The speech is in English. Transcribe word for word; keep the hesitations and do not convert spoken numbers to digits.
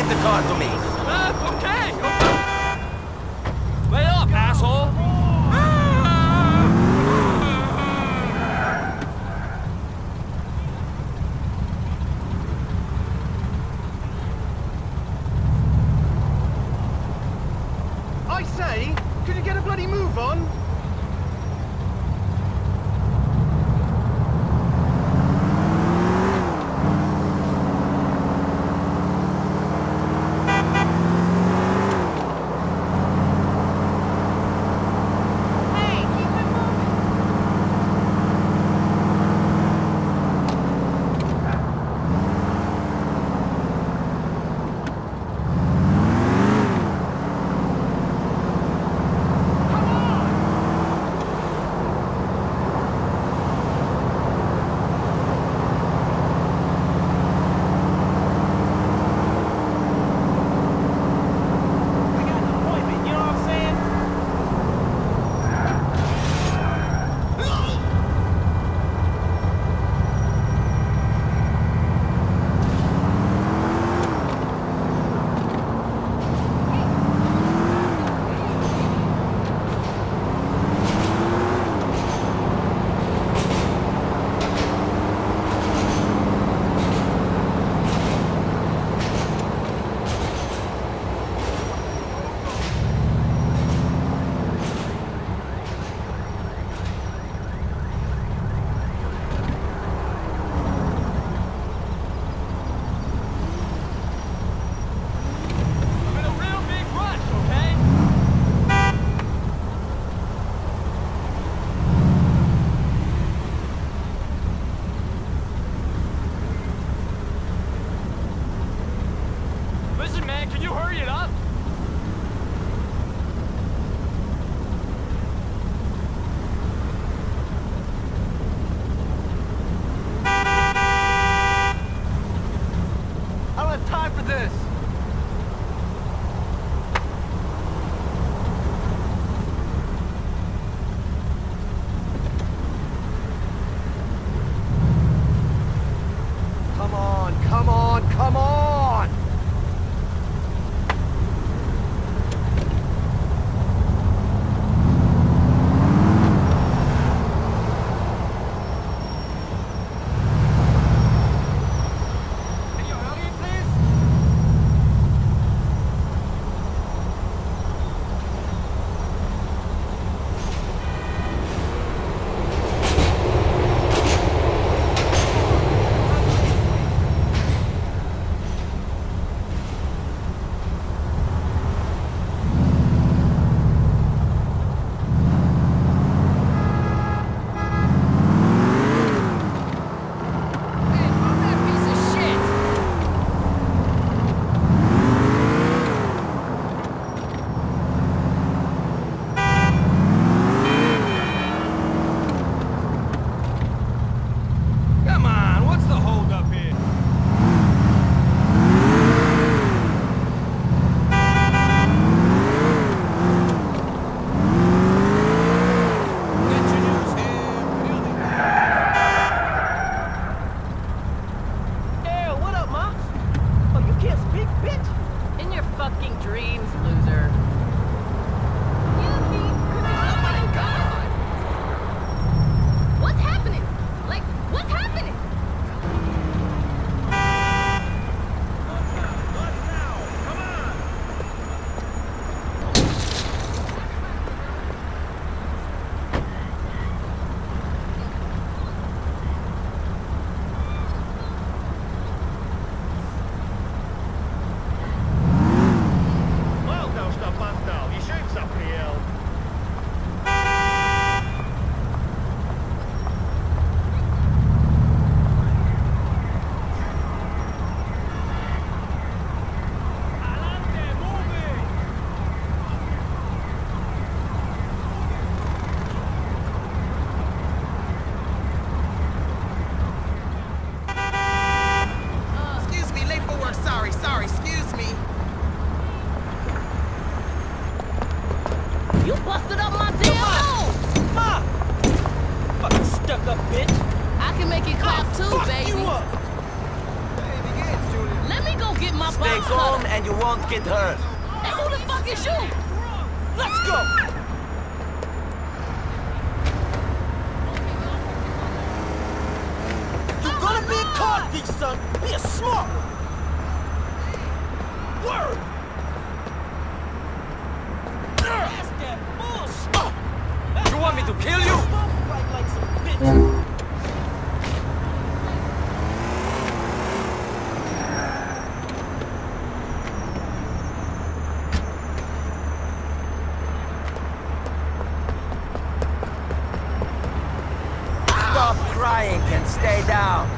Get the car to me. Uh, okay. Lay up, asshole. I say, could you get a bloody move on? Listen, man, can you hurry it up? I don't have time for this. Come on, come on, come on! Stay calm and you won't get hurt. Hey, who the fuck is you? Let's go! You're gonna be a car thief, son! Be a smart one! Word! That's that bullshit. You want me to kill you? Fight like some bitch. Stop crying and stay down.